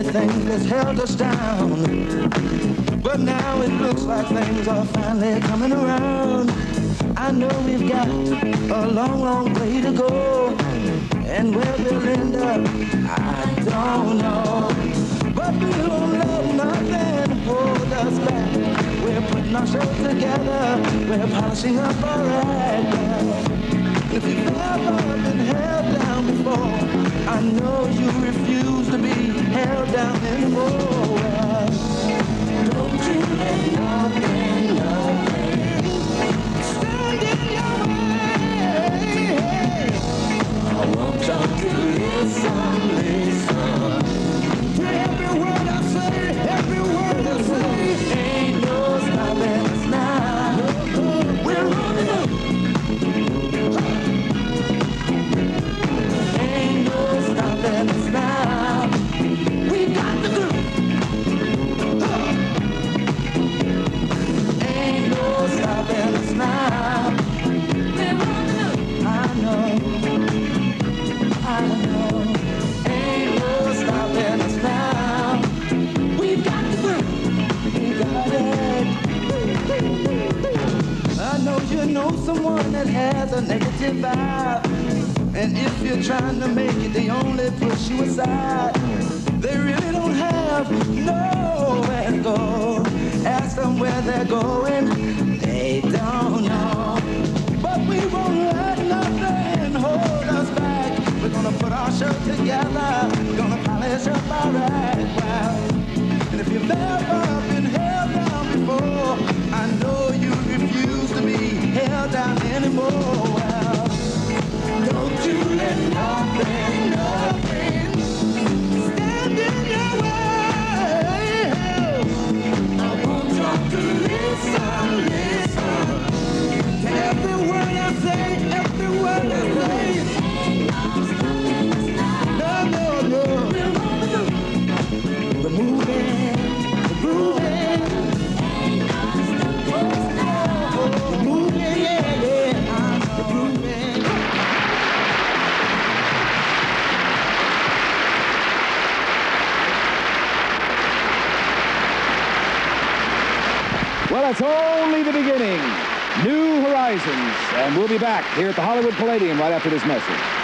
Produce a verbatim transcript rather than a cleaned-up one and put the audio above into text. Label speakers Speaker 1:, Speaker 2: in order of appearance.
Speaker 1: many things that's held us down. But now it looks like things are finally coming around. I know we've got a long, long way to go. And where we'll end up, I don't know. But we won't let nothing hold us back. We're putting our show together. We're polishing up our act. If you've ever been held down before, I know you refuse to be held down anymore. Don't you let nothing, nothing stand in your way. I want you to listen, listen to every word I say, every word I say. Ain't no stopping us now. We're running up. Ain't no stopping us now. We got the groove. Ain't no stopping us now. We're running up. I know. I know. Ain't no stopping us now. We got the groove. We got it. I know you know someone that has a negative vibe. And if you're trying to make it, they only push you aside. They really don't have nowhere to go. Ask them where they're going, they don't know. But we won't let nothing hold us back. We're gonna put our show together. We're gonna polish up our act. Well, and if you've never been held down before, I know you refuse to be held down anymore. Well, don't you let nothing, nothing stand in your way. I want you to listen, listen to every word I say, every word I say. No, no, no. We're moving, we're grooving. We're moving, yeah, yeah. We're grooving.
Speaker 2: Well, it's only the beginning. New horizons. And we'll be back here at the Hollywood Palladium right after this message.